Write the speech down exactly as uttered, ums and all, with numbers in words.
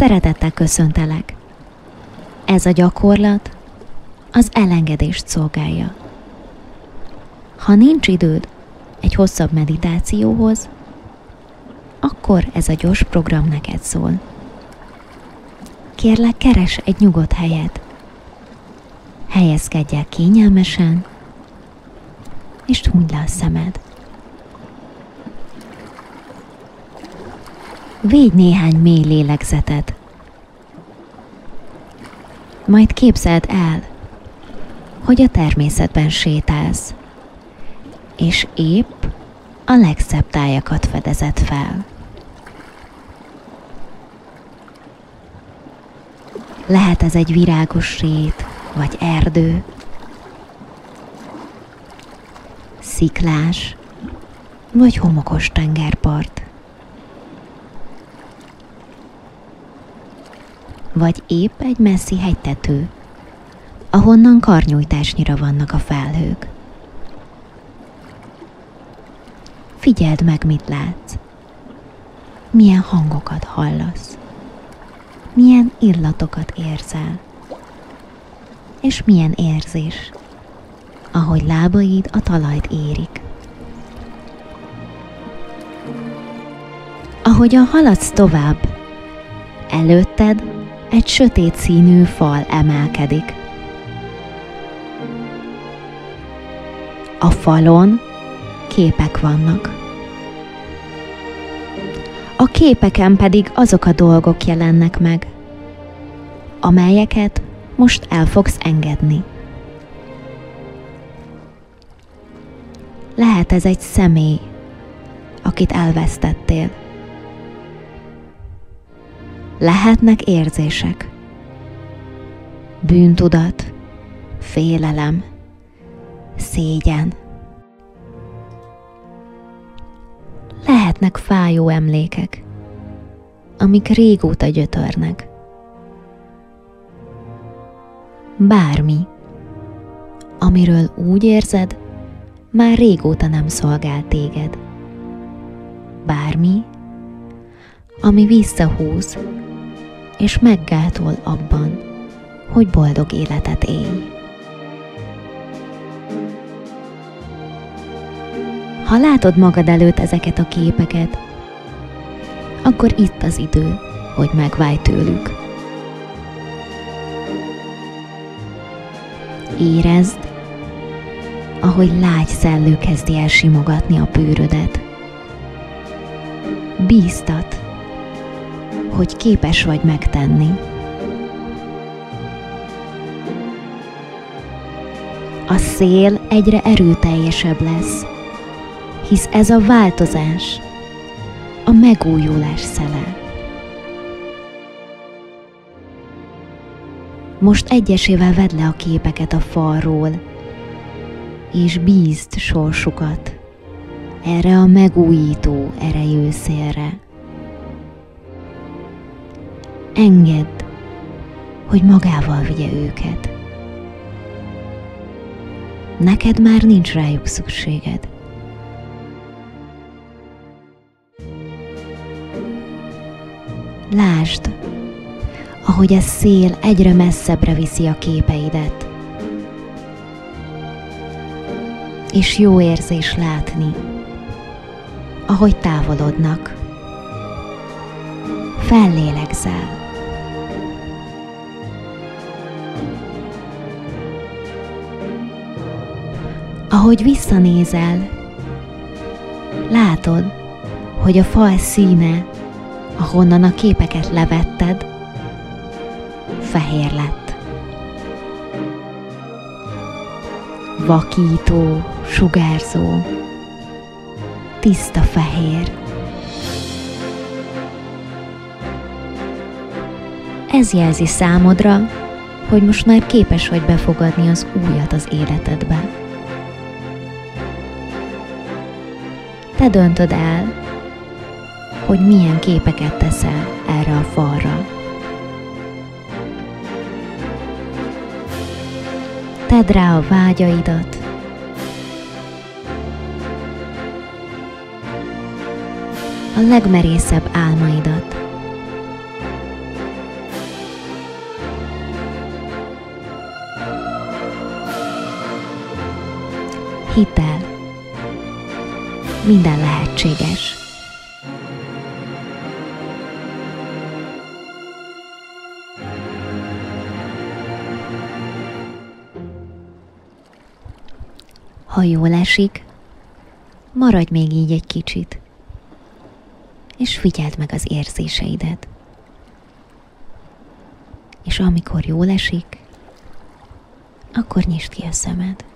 Szeretettel köszöntelek. Ez a gyakorlat az elengedést szolgálja. Ha nincs időd egy hosszabb meditációhoz, akkor ez a gyors program neked szól. Kérlek, keresd egy nyugodt helyet. Helyezkedj el kényelmesen, és hunyd le a szemed. Védj néhány mély lélegzetet. Majd képzeld el, hogy a természetben sétálsz, és épp a legszebb tájakat fedezed fel. Lehet ez egy virágos rét, vagy erdő, sziklás, vagy homokos tengerpart. Vagy épp egy messzi hegytető, ahonnan karnyújtásnyira vannak a felhők. Figyeld meg, mit látsz, milyen hangokat hallasz, milyen illatokat érzel, és milyen érzés, ahogy lábaid a talajt érik. Ahogyan haladsz tovább, előtted egy sötét színű fal emelkedik. A falon képek vannak. A képeken pedig azok a dolgok jelennek meg, amelyeket most el fogsz engedni. Lehet ez egy személy, akit elvesztettél. Lehetnek érzések, bűntudat, félelem, szégyen. Lehetnek fájó emlékek, amik régóta gyötörnek. Bármi, amiről úgy érzed, már régóta nem szolgál téged. Bármi, ami visszahúz, és meggátol abban, hogy boldog életet élj. Ha látod magad előtt ezeket a képeket, akkor itt az idő, hogy megválj tőlük. Érezd, ahogy lágy szellő kezdi el simogatni a bőrödet. Bíztat, hogy képes vagy megtenni. A szél egyre erőteljesebb lesz, hisz ez a változás, a megújulás szele. Most egyesével vedd le a képeket a falról, és bízd sorsukat erre a megújító erejű szélre. Engedd, hogy magával vigye őket. Neked már nincs rájuk szükséged. Lásd, ahogy a szél egyre messzebbre viszi a képeidet. És jó érzés látni, ahogy távolodnak. Fellélegzel. Ahogy visszanézel, látod, hogy a fal színe, ahonnan a képeket levetted, fehér lett. Vakító, sugárzó, tiszta fehér. Ez jelzi számodra, hogy most már képes vagy befogadni az újat az életedbe. Te döntöd el, hogy milyen képeket teszel erre a falra. Tedd rá a vágyaidat, a legmerészebb álmaidat, Hidd el, minden lehetséges. Ha jól esik, maradj még így egy kicsit, és figyeld meg az érzéseidet. És amikor jól esik, akkor nyisd ki a szemed.